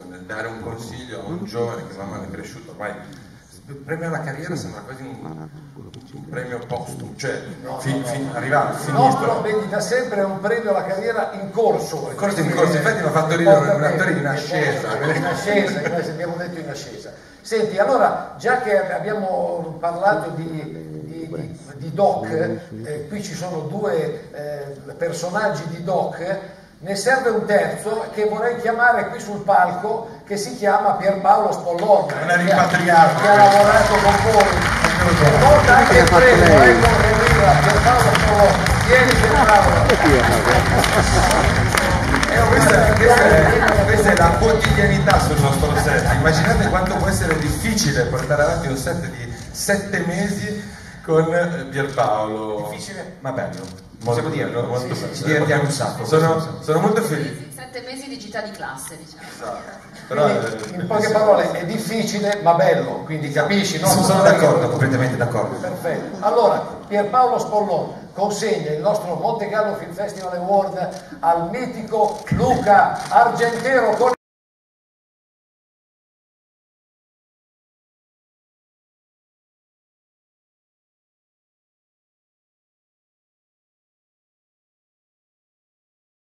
nel dare un consiglio a un giovane che man mano è cresciuto, ormai il premio alla carriera sembra quasi un premio postumo, cioè arrivato, il finito. nostro, vedi, da sempre è un premio alla carriera in corso. In corso, infatti mi ha fatto ridere un attore in ascesa. In ascesa, abbiamo detto in ascesa. Senti, allora, già che abbiamo parlato di Doc, qui ci sono due personaggi di Doc, ne serve un terzo che vorrei chiamare qui sul palco, che si chiama Pierpaolo Spollon, È una rimpatriata, che ha lavorato con voi, porta anche il premio, Pierpaolo Spollon. Vieni Pierpaolo. Questa è la quotidianità sul nostro set. Immaginate quanto può essere difficile portare avanti un set di 7 mesi con Pierpaolo. Difficile ma bello. Possiamo dirlo? Molto Sì, bello. ci divertiamo un sacco. Sono molto felice. 7 mesi di gita di classe, diciamo. Esatto. Però, in poche parole è difficile ma bello, quindi capisci, no? Sono d'accordo, completamente d'accordo. Perfetto. Allora, Pierpaolo Spollon consegna il nostro Monte Carlo Film Festival Award al mitico Luca Argentero con